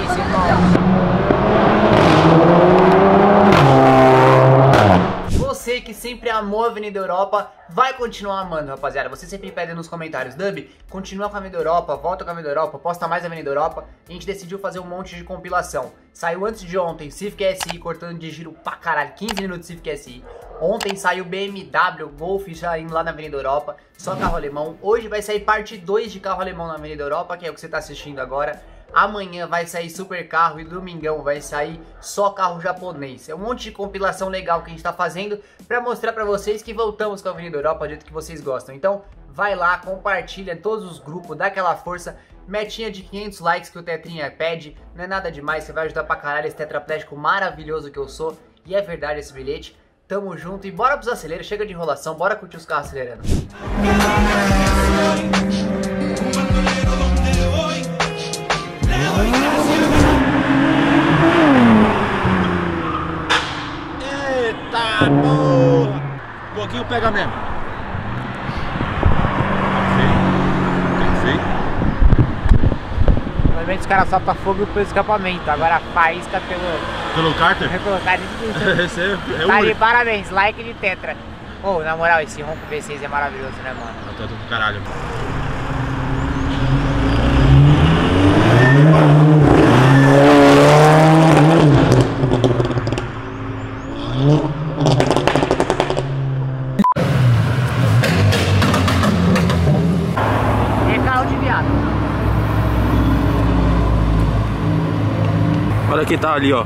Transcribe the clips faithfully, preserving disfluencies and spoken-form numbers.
isso, irmão. Você que sempre amou a Avenida Europa, vai continuar amando, rapaziada. Você sempre pede nos comentários, Dub, continua com a Avenida Europa, volta com a Avenida Europa, posta mais a Avenida Europa. A gente decidiu fazer um monte de compilação. Saiu antes de ontem Civic S I cortando de giro pra caralho, quinze minutos de Civic S I. Ontem saiu B M W, Golf já indo lá na Avenida Europa, só carro alemão. Hoje vai sair parte dois de carro alemão na Avenida Europa, que é o que você tá assistindo agora. Amanhã vai sair super carro e domingão vai sair só carro japonês. É um monte de compilação legal que a gente tá fazendo pra mostrar pra vocês que voltamos com a Avenida Europa do jeito que vocês gostam. Então vai lá, compartilha todos os grupos, dá aquela força. Metinha de quinhentos likes que o Tetrinha pede, não é nada demais, você vai ajudar pra caralho esse tetraplégico maravilhoso que eu sou. E é verdade esse bilhete. Tamo junto e bora pros aceleros, chega de enrolação, bora curtir os carros acelerando. Eita porra! Um pouquinho pega mesmo. Tem feio. Normalmente os caras soltam fogo pelo escapamento, agora a faísca pelo... Pelo cárter? Pelo cárter de Esse é, é tá o ali, parabéns, like de tetra. Ô, oh, na moral, esse ronco V seis é maravilhoso, né, mano? Eu tô do caralho. É carro de viado. Olha quem tá ali, ó.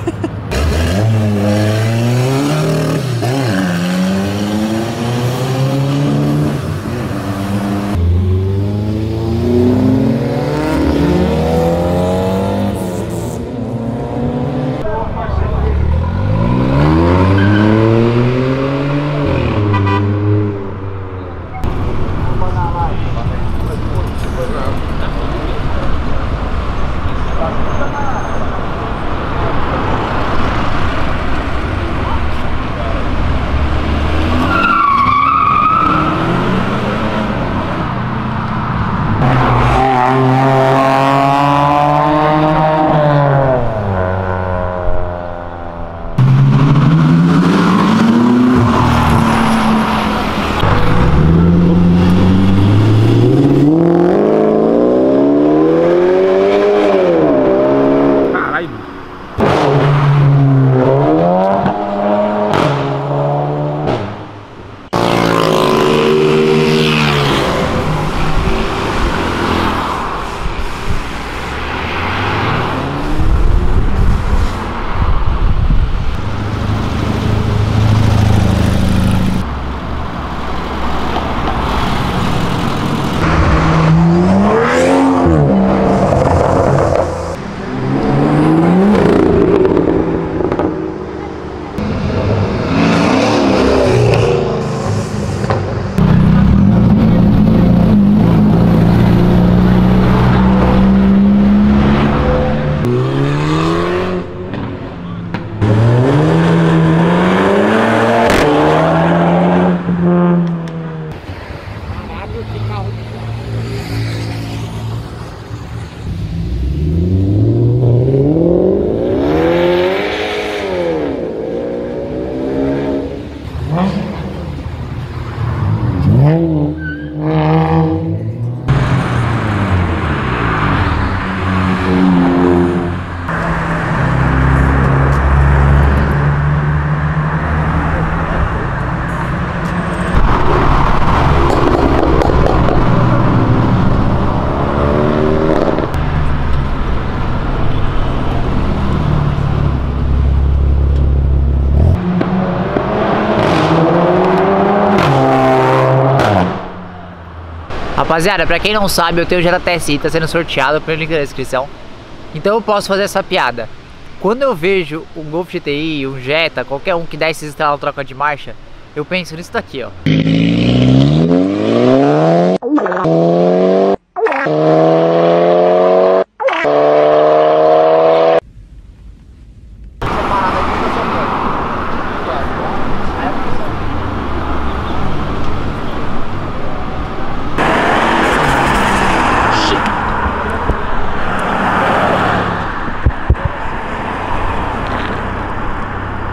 Rapaziada, pra quem não sabe, eu tenho o Jetta T S I, tá sendo sorteado pelo link da descrição. Então eu posso fazer essa piada. Quando eu vejo um Golf G T I, um Jetta, qualquer um que dá esses estralos troca de marcha, eu penso nisso daqui, ó.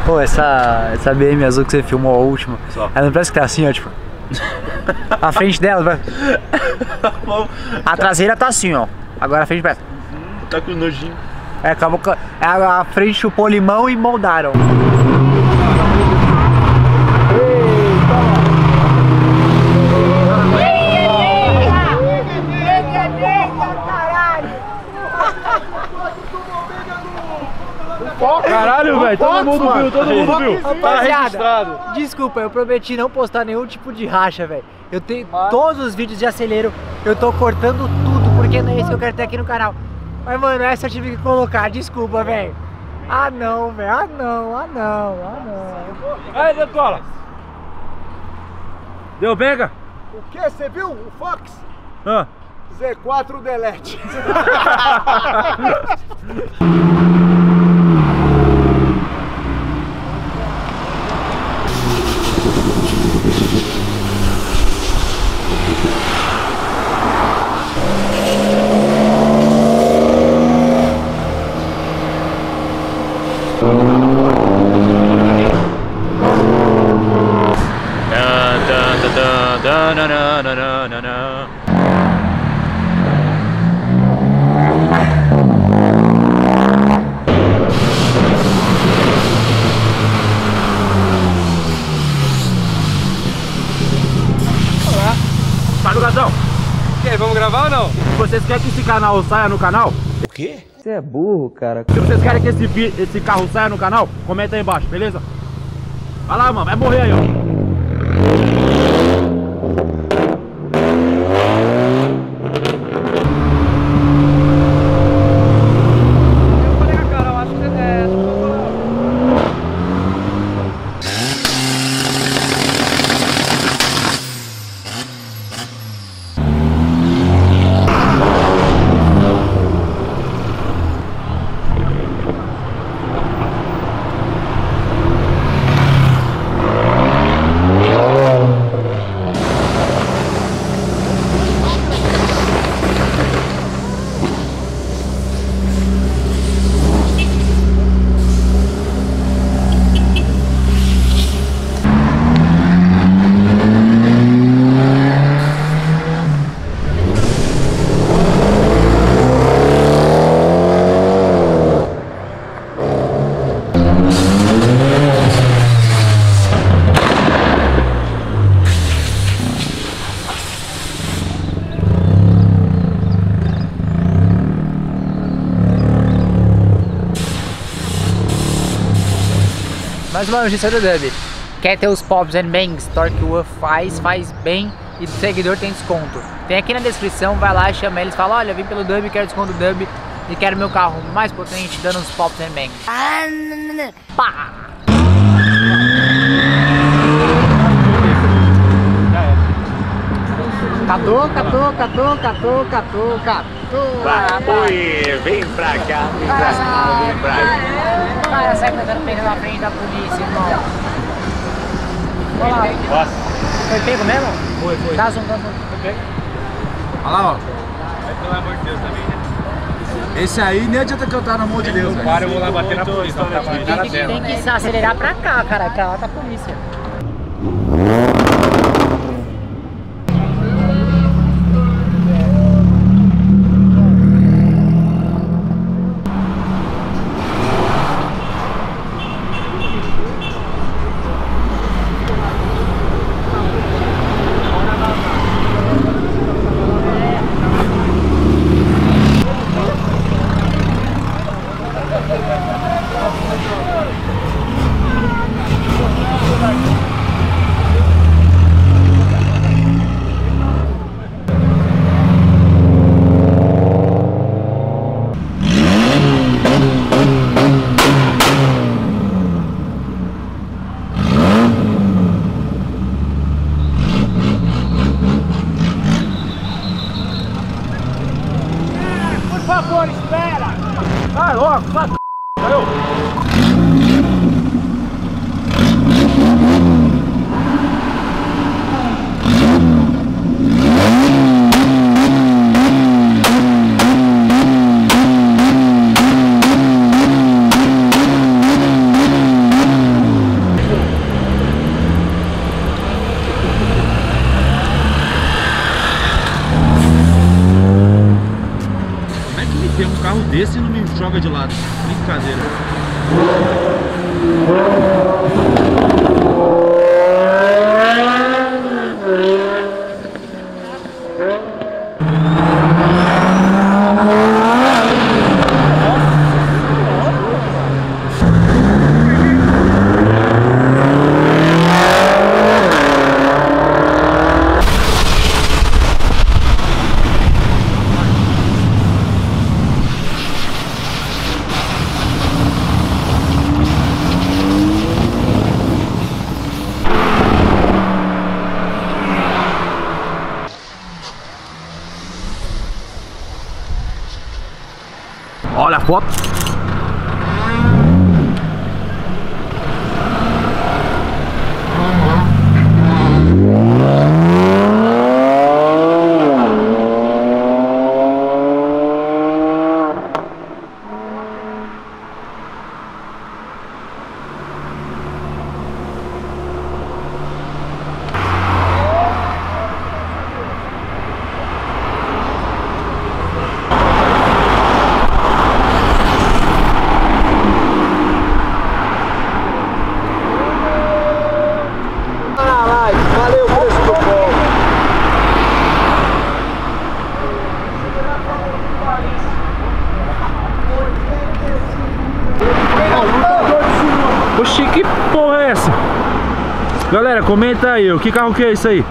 Pô, essa, essa B M azul que você filmou a última, Só. ela não parece que tá assim, ó, tipo... A frente dela, vai. A traseira tá assim, ó. Agora a frente parece. Tá com nojinho. É, acabou com... A frente chupou limão e moldaram. Caralho, velho, todo mundo viu, todo mundo viu. Tá registrado. Desculpa, eu prometi não postar nenhum tipo de racha, velho. Eu tenho todos os vídeos de acelero, eu tô cortando tudo, porque não é isso que eu quero ter aqui no canal. Mas, mano, essa eu tive que colocar, desculpa, velho. Ah, não, velho, ah, não, ah, não, ah, não. Aí, Decola. Deu Vega? O que? Você viu? O Fox? Ah. Z quatro Delete. Tá no Gazão? E aí, vamos gravar ou não? Vocês querem que esse canal saia no canal? O quê? Você é burro, cara. Se vocês querem que esse, esse carro saia no canal, comenta aí embaixo, beleza? Vai lá, mano, vai morrer aí, ó. Mais uma notícia do Dub. Quer ter os Pops and Bangs? Torque Wolf faz, faz bem e do seguidor tem desconto. Tem aqui na descrição, vai lá, chama eles, fala: olha, vim pelo Dub, quero desconto do Dub e quero meu carro mais potente dando os Pops and Bangs. Pá! Catou, catou, catou, catou, catou, catou. Vai, vem pra cá, vem pra cá, vem pra cá. Cara, sai tentando pegar na frente da polícia, irmão. Olha lá. Nossa. Foi pego mesmo? Foi, foi. Tá zoando, foi pego. Olha lá, ó. Pelo amor de Deus também, né? Esse aí nem adianta cantar na mão de Deus, velho. Para, eu vou lá bater na polícia. Tem que, tem que acelerar pra cá, cara, pra lá tá a polícia. Vai logo, vai, eu. joga de lado. Brincadeira. Olha a foto. Valeu por esse cupom. Oxi, que porra é essa? Galera, comenta aí, o que carro que é isso aí?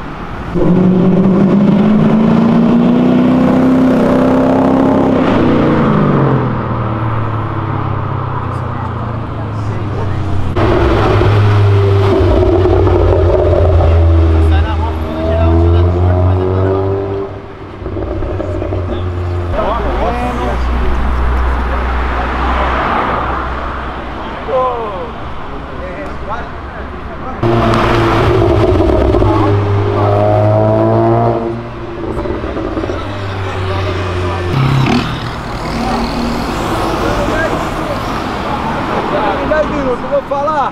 dez minutos, eu vou falar.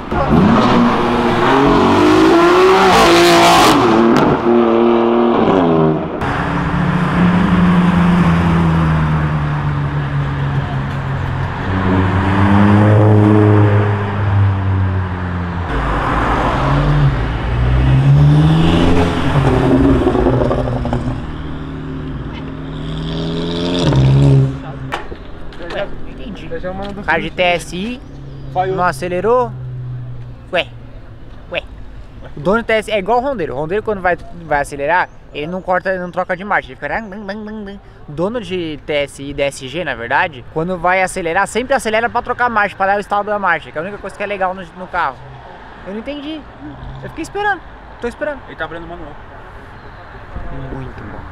Cara de T S I, não acelerou. Ué, ué. O dono do T S I é igual o rondeiro. O rondeiro, quando vai, vai acelerar, ele não corta, ele não troca de marcha. Ele fica. O dono de T S I e D S G, na verdade, quando vai acelerar, sempre acelera pra trocar marcha, pra dar o estado da marcha, que é a única coisa que é legal no, no carro. Eu não entendi. Eu fiquei esperando. Tô esperando. Ele tá abrindo o manual. Muito bom.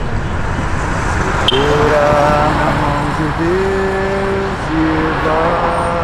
Segura na mão de Deus e vai.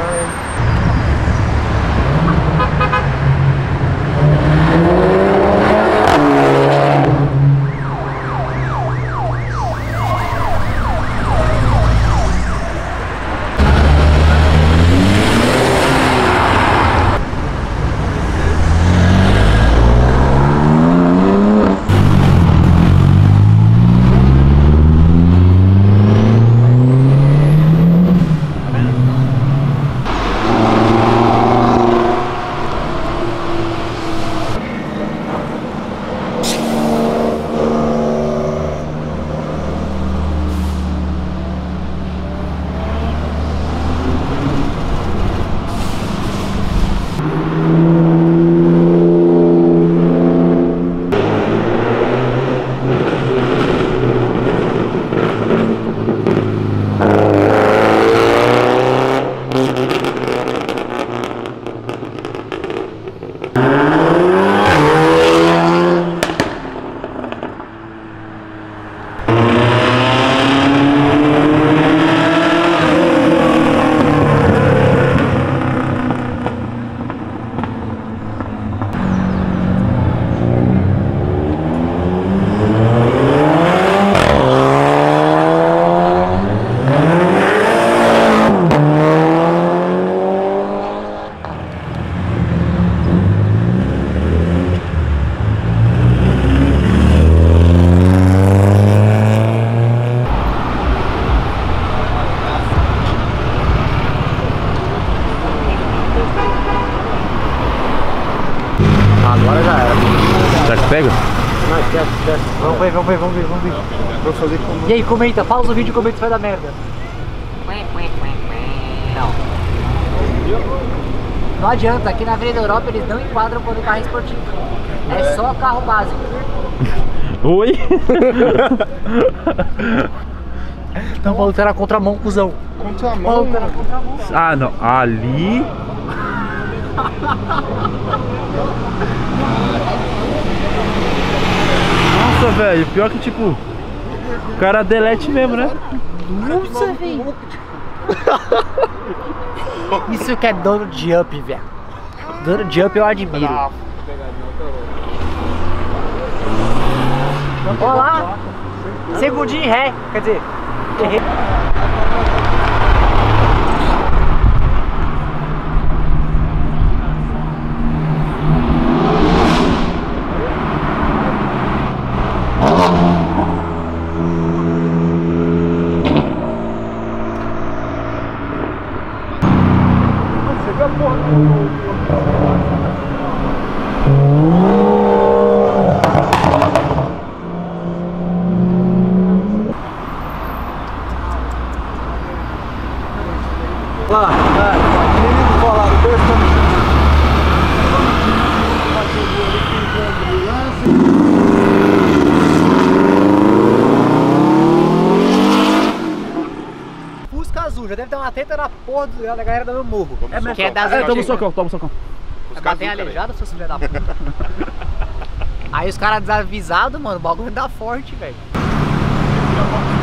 agora já era. Será que pega? Não, esquece, esquece. Vamos ver, vamos ver, vamos ver, vamos ver. Vou fazer como... E aí, comenta, pausa o vídeo e comenta se vai dar merda. Não. Não adianta, aqui na Avenida Europa eles não enquadram quando o carro é esportivo. É só carro básico. Oi? Estão falando que era contramão, cuzão. Contramão. Era contramão. Ah, não. Ali. Nossa, velho. Pior que, tipo, o cara delete mesmo, né? Nossa, velho. Isso que é dono de up, velho. Dono de up eu admiro. Olha lá. Segundinho em ré. Quer dizer, errei. Lá, menino colado, dois Fusca azul, já deve ter uma teta na porra do, da galera do meu morro. É mesmo. Que é das É, toma um antigas. socão, toma um socão. Vai bater aleijado, seus filhos da puta. Aí os caras desavisados, mano, o bagulho dá forte, velho.